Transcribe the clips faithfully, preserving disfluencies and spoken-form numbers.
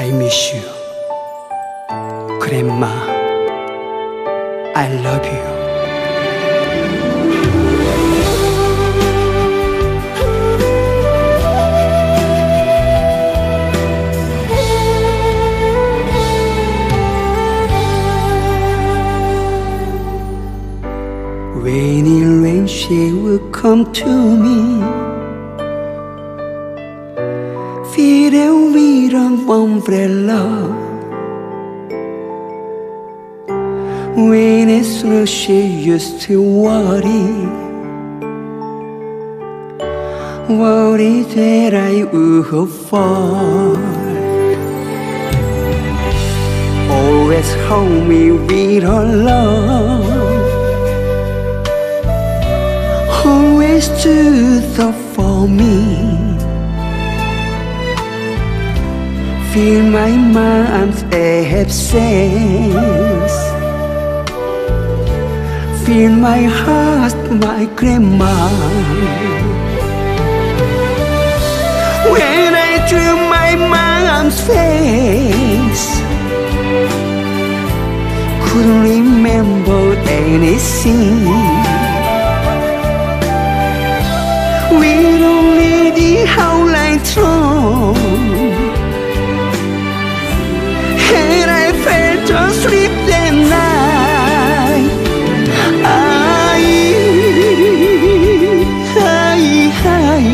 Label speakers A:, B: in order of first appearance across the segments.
A: I miss you. Grandma, I love you. When it rains, she will come to me, filled with an umbrella. When it snows, she used to worry, worry that I would fall. Always hold me with her love, always stood up for me. Feel my mom's absence, feel my heart, my grandma. When I drew my mom's face, couldn't remember anything. With only the howling throne, and I felt asleep that night. I, I, I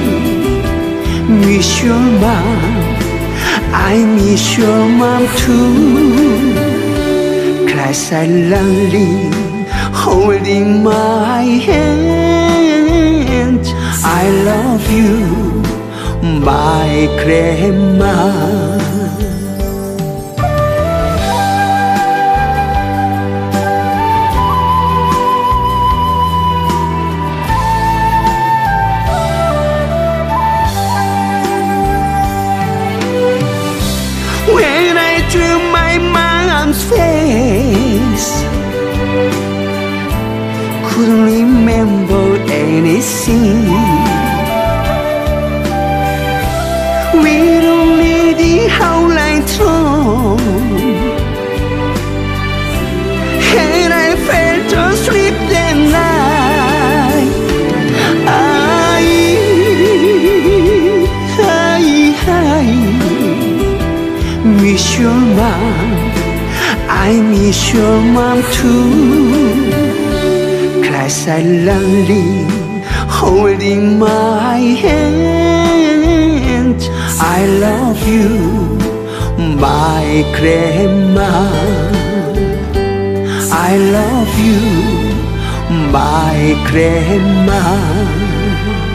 A: miss your mom, I miss your mom too. Cry silently, holding my hand. I love you, my grandma. When I drew my mom's face, couldn't remember anything. With only the howling throne, and I felt asleep that night. I, I, I miss your mom, I miss your mom too. Cry silently, holding my hand. I love you, my grandma. I love you, my grandma.